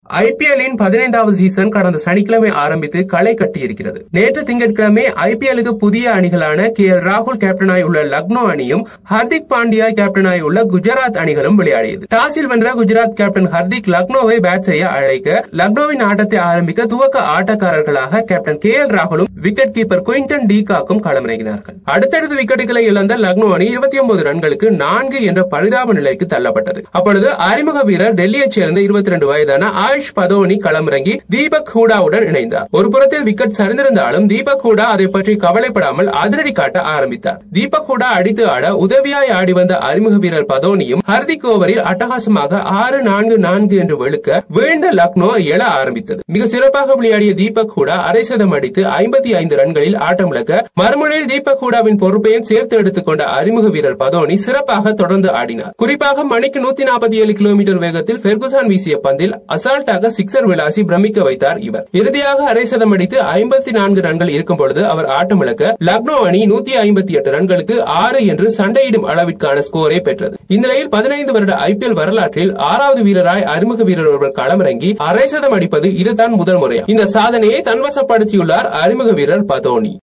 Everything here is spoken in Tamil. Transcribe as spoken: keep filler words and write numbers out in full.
ஐபிஎல்லின் பதினைந்தாவது சீசன் கடந்த சனிக்கிழமை ஆரம்பித்து களை கட்டியிருக்கிறது. நேற்று திங்கட்கிழமை ஐபிஎல்லுக்கு புதிய அணிகளான கே எல் ராகுல் கேப்டனாய் உள்ள லக்னோ அணியும் ஹர்திக் பாண்டியா கேப்டனாய் உள்ள குஜராத் அணிகளும் விளையாடியது. டாஸில் வென்ற குஜராத் கேப்டன் ஹர்திக் லக்னோவை பேட் செய்ய அழைக்க லக்னோவின் ஆட்டத்தை ஆரம்பிக்க துவக்க ஆட்டக்காரர்களாக கேப்டன் கே எல் ராகுலும் விக்கெட் கீப்பர் குயின்டன் டீகாக்கும் களமிறங்கினார்கள். அடுத்தடுத்து விக்கெட்டுகளை இழந்த லக்னோ அணி இருபத்தி ஒன்பது ரன்களுக்கு நான்கு என்ற பரிதாப நிலைக்கு தள்ளப்பட்டது. அப்பொழுது அறிமுக வீரர் டெல்லியைச் சேர்ந்த இருபத்தி இரண்டு வயதான ஆயுஷ் பதோனி களமிறங்கி தீபக் ஹூடாவுடன் இணைந்தார். ஒரு புறத்தில் விக்கெட் சரிந்திருந்தாலும் தீபக் ஹூடா அதை பற்றி கவலைப்படாமல் அதிரடி காட்ட ஆரம்பித்தார். தீபக் ஹூடா அடித்து ஆட உதவியாய் ஆடி வந்த அறிமுக வீரர் பதோனியும் ஹர்திக் ஓவரில் அட்டகாசமாக ஆறு நான்கு நான்கு என்று வெளுக்க வீழ்ந்த லக்னோ எழ ஆரம்பித்தது. மிக சிறப்பாக விளையாடிய தீபக் ஹூடா அரை சதம் அடித்து ஐம்பத்தி ஐந்து ரன்களில் ஆட்டமிழக்க மறுமுனையில் தீபக் ஹூடாவின் பொறுப்பையும் சேர்த்து எடுத்துக் கொண்ட அறிமுக வீரர் பதோனி சிறப்பாக தொடர்ந்து ஆடினார். குறிப்பாக மணிக்கு நூத்தி நாற்பத்தி ஏழு கிலோமீட்டர் வேகத்தில் பெர்குசான் வீசிய பந்தில் அசால்ட்டாக சிக்ஸர் விளாசி பிரமிக்க வைத்தார் இவர். இறுதியாக அரை சதம் அடித்து ஐம்பத்தி நான்கு ரன்கள் இருக்கும் பொழுது அவர் ஆட்டமிழக்க லக்னோ அணி நூத்தி ஐம்பத்தி எட்டு ரன்களுக்கு ஆறு என்று சண்டையிடும் அளவிற்கான ஸ்கோரை பெற்றது. இந்நிலையில் பதினைந்து வருட ஐபிஎல் வரலாற்றில் ஆறாவது வீரராய் அறிமுக வீரர் ஒருவர் களமிறங்கி அரை சதம் அடிப்பது இதுதான் முதல் முறையா. இந்த சாதனையை தன்வசப்படுத்தியுள்ளார் அறிமுக வீரர் பதோனி.